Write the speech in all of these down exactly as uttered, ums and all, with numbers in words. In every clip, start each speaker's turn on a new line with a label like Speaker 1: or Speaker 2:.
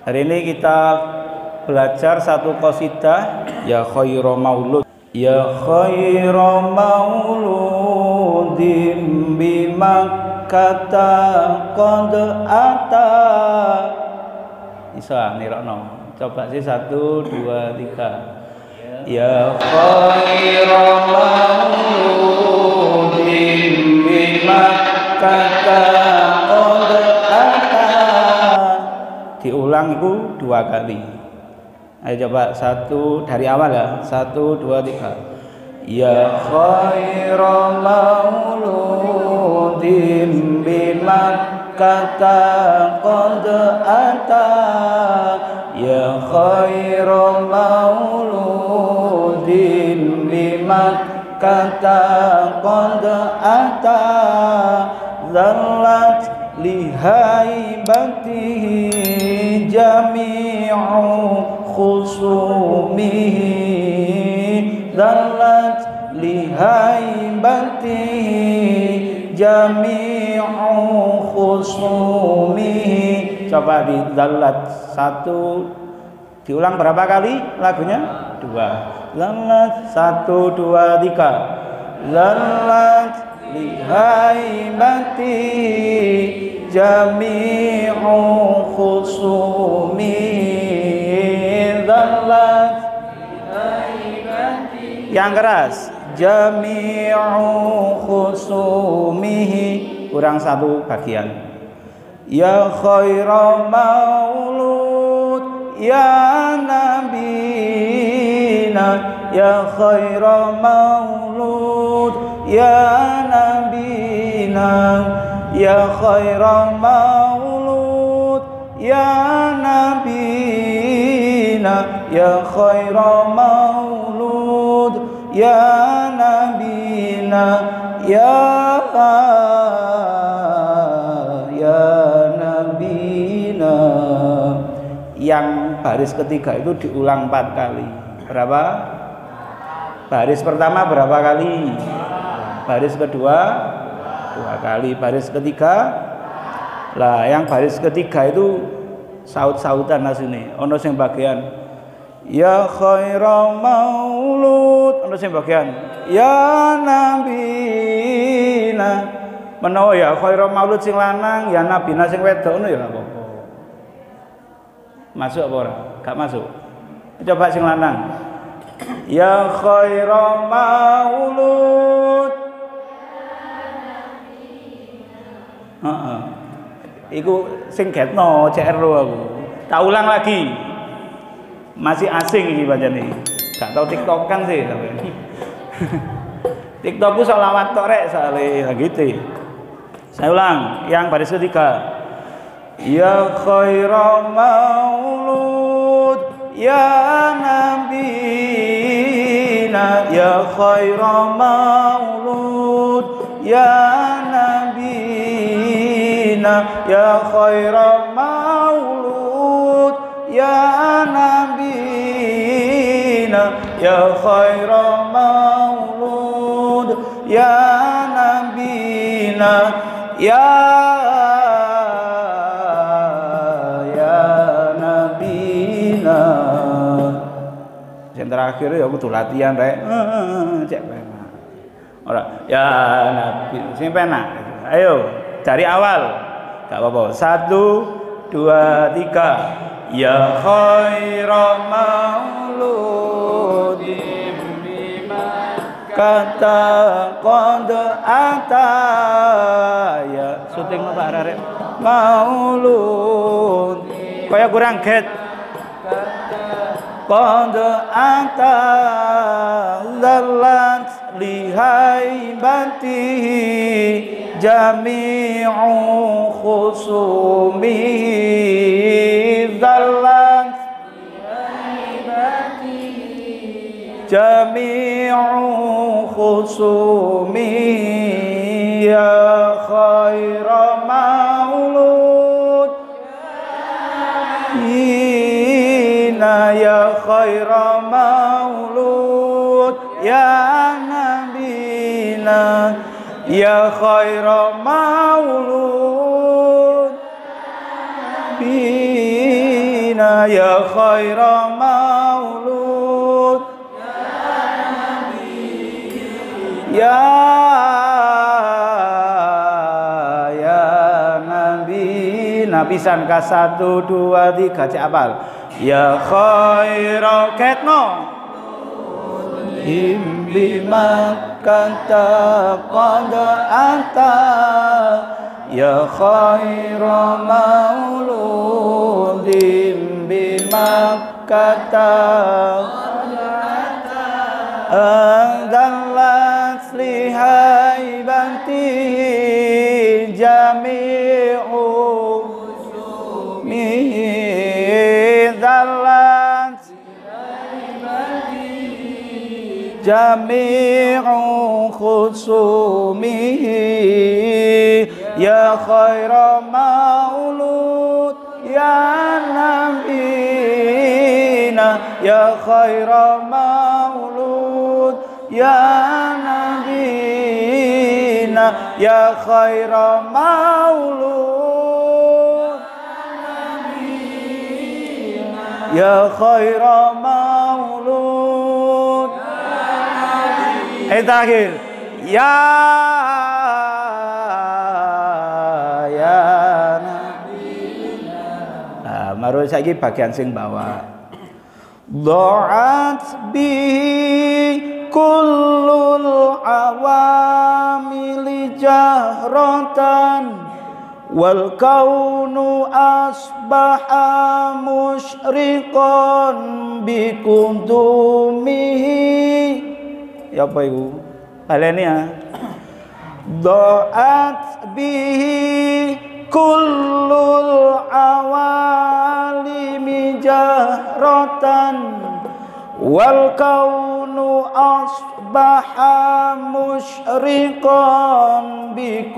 Speaker 1: Hari ini kita belajar satu qasidah, ya khairu maulud, ya khairu mauludin bi Makkata qad ata. Bisa nirokno, coba sih satu dua tiga. Ya khairu mauludin bi Makkata qad ata. Diulang itu dua kali. Ayo coba satu dari awal ya. Satu dua tiga. Ya khairu mauludin bi Makkata qad ata. Ya khairu mauludin bi Makkata qad ata. Zallat lihaibatihi jami'u khusumihi. Zallat lihaibatihi jami'u khusumihi. Coba di zallat satu, diulang berapa kali lagunya? Dua. Zallat satu dua tiga. Zallat lihaibatihi jami'u khusumihi. Zallat lihaibatihi, yang keras, jami'u khusumihi, kurang satu bagian. Ya khairu maulud ya nabina. Ya khairu maulud ya nabina. Ya khairu maulud ya nabina. Ya khairu maulud ya nabina. Ya ya nabina. Yang baris ketiga itu diulang empat kali. Berapa? Baris pertama berapa kali? Baris kedua dua kali. Baris ketiga, lah yang baris ketiga itu saut-sautan asine. Ono sing bagian ya khairu maulud, ono sing bagian ya nabina. Menawa ya khairu maulud sing lanang, ya nabina sing wedok ngono ya apa-apa. Masuk apa ora? Gak masuk. Coba sing lanang. Ya khairu maulud. Heeh. Iku sing getno C R aku. Tak ulang lagi. Masih asing iki bacane. Gak tau TikTokan sih sampe. TikTokku selawat tok rek soalé gitu. Saya ulang yang baris ketiga. Ya khairu maulud ya nabina. Ya khairu maulud ya nabina. Ya khairu maulud ya nabina. Ya khairu maulud ya nabina. Ya yang terakhir ya kudu latihan rek. Cek penak. Ora, ya nabi sing penak. Ayo dari awal. Gak apa-apa. Satu, dua, tiga. Ya khairu mauludin bi Makkata qad ata. Ya syuting Pak Rarek. Maulud. Kaya kurang get. Qad ata. Zallat lihaibatihi jami'u khusumihi. Zallat lihaibatihi jami'u khusumihi. Ya khairu maulud ya khairu maulud ya nabina. Ya khairu maulud nabiyina ya khaira maulud ya ya nabi nabisan ka satu dua tiga cek apal ya khaira ketno imbi makanta qad ata ya khaira mauludin bi makkata andallat li haibatihi jami'u mihi dallat jami'u khusumihi ya khaira maulud ya nabina ya khaira maulud ya nabina ya khaira maulud ya khaira maulud eh terakhir ya baru saiki bagian sing bawah dha'at bi kullul awamili jahratan wal kaunu asbaha musyriqan bi kundumihi ya apa iku baleni ya dha'at bihi kullul awalimi jahratan wal kaunu asbaha musyriqan bi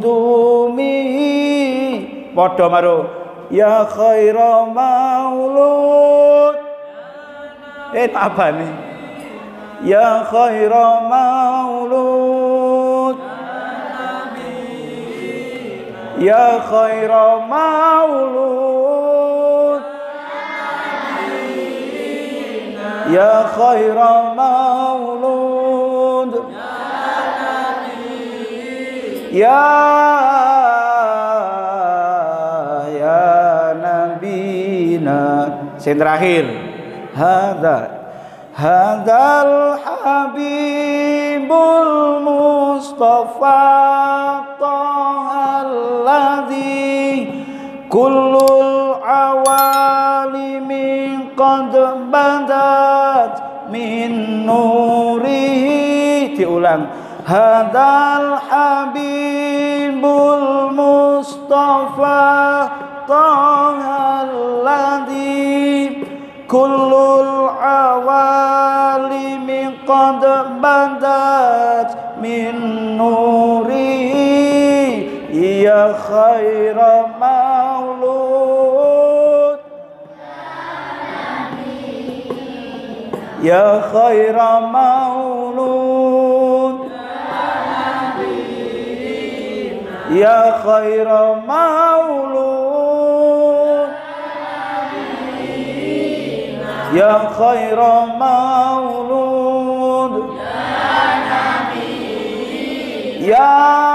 Speaker 1: kundumihi padha maro ya khaira maulud eh apa nih ya khaira maulud ya khaira maulud ya khaira maulud ya ya nabina sing terakhir hadza hadzal habibul mustafa kullul awalimi qad badat min nurihi diulang hadzal habibul mustafa tahalladzi kullul awalimi qad badat min nurihi ya khaira maulud ya khaira maulud ya khaira maulud ya khaira maulud ya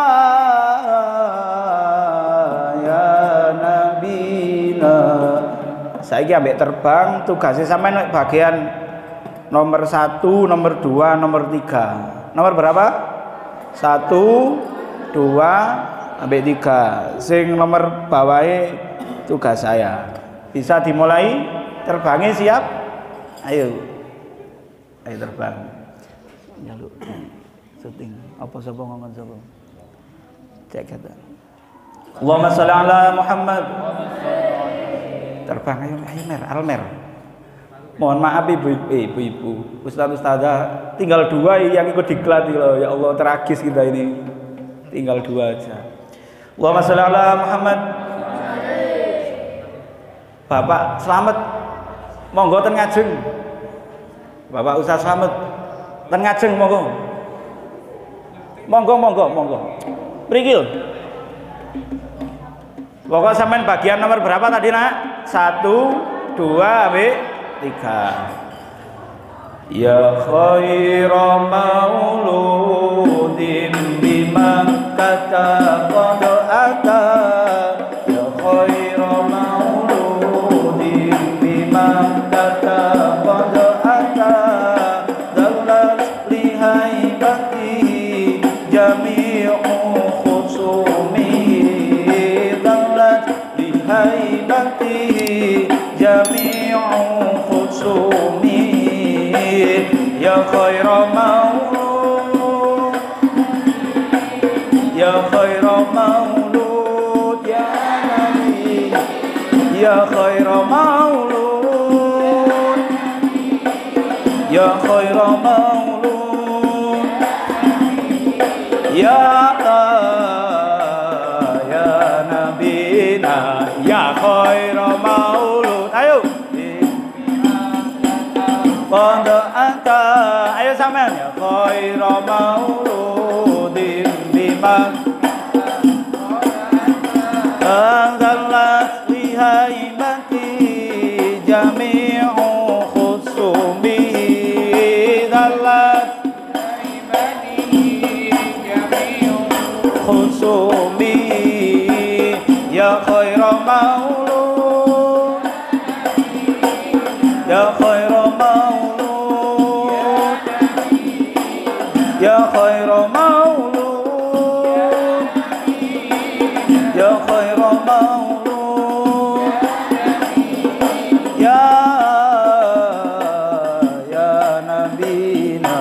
Speaker 1: saiki ambek terbang tugasnya sampai bagian nomor satu, nomor dua, nomor tiga. Nomor berapa? Satu, dua, ambek tiga. Sing nomor bawahnya tugas saya. Bisa dimulai terbangnya siap? Ayo, ayo terbang. Jaluk syuting. Apa sapa ngomong sapa? Cek kata. Allahumma sholli ala Muhammad. Terbang ayo mer almer. Mohon maaf ibu-ibu, ibu-ibu, ustaz-ustazah, tinggal dua yang ikut diklat loh. Ya Allah, tragis kita ini. Tinggal dua aja. Allahumma sholli ala Muhammad. Bapak selamat. Monggo ten ngajeng. Bapak Ustaz selamat. Ten ngajeng monggo. Monggo monggo monggo. Prikil. Pokok sampean bagian nomor berapa tadi nak? Satu, dua be tiga. Ya khaira mauludin bi Makkah qad ata. Ya khaira mauludin bi Makkah qad ata. Dallat li haibatihi jami'u khusumihi. Dallat li haibatihi jami'u khusumihi. Ya khaira maulud, ya khaira maulud ya Nabi, ya khaira maulud, ya khaira maulud ya ya Nabina, ya khaira maulud. Ayo Pondok anta, ayo sampean ya khaira mauludin bima anzalat li haibati jami'u khusumihi. Dalat jami'u khusumihi. Ya khaira maulud, ya khaira maulud, ya khaira maulud, ya khaira maulud ya ya nabina.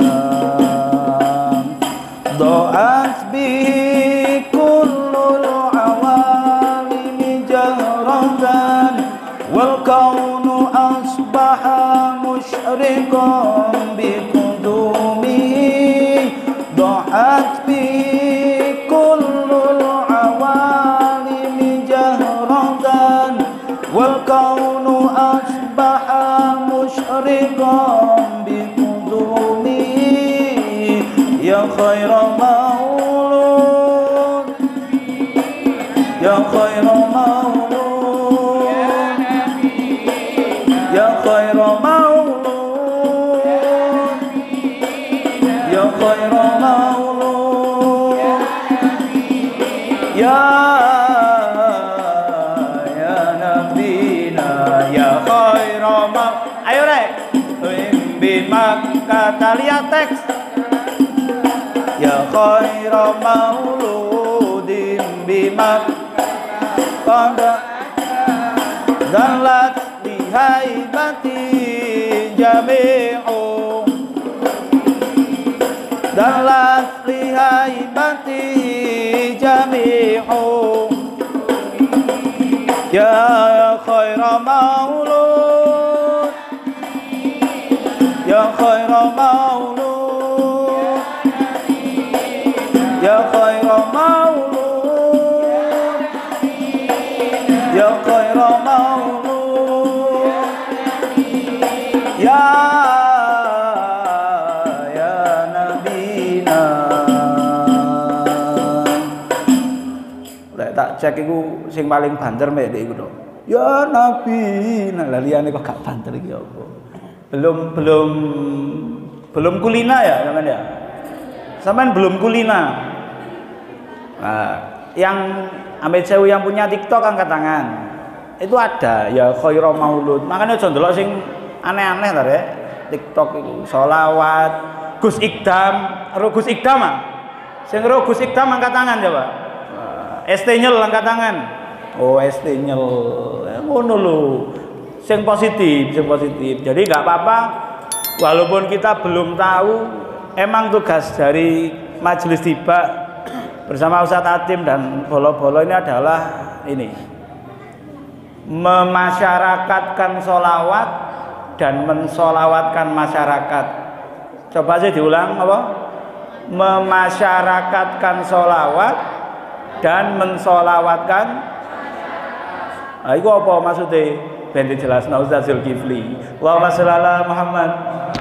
Speaker 1: Do'at bihi kullul awalimi jahratan wal kaunu asbaha musyriqan biqudumihi. Do'at bihi kullul awalimi jahratan wal kaunu asbaha musyriqan biqudumihi. Ya khaira maulud, ya khaira maulud, ya khaira maulud, ya khaira maulud ya ya nabina, ya khaira maulud. Ayo rek bi Makkah lihat teks. Ya khaira mauludin bi Makkah dallat li haibati jami'u, dallat li haibati jami'u. Ya khaira maulud, ya khaira maulud, ya khaira maulud, ya khaira maulud ya ya nabina. Lek tak cek iku sing paling banter mek iku to. Ya nabina, lah liyane kok gak banter iki apa? Belum belum belum kulina ya sampean ya. Sampean belum kulina. Nah, yang Amit Sewu yang punya TikTok angkat tangan. Itu ada ya khaira maulud. Makanya aja ndelok sing aneh-aneh ta rek. TikTok itu sholawat, Gus Ikdam, ro Gus Ikdam ah. Sing ro Gus Ikdam angkat tangan coba. S T nyel angkat tangan. Oh, S T nyel. Ngono lho. Sing positif, sing positif. Jadi nggak apa-apa walaupun kita belum tahu, emang tugas dari Majelis Tiba bersama Ustadz Atim dan bolo-bolo ini adalah ini memasyarakatkan sholawat dan mensolawatkan masyarakat. Coba aja diulang apa? Memasyarakatkan sholawat dan mensolawatkan. Nah, itu apa maksudnya? Ben dijelasna Ustaz Zulkifli. Allahumma sholli ala Muhammad.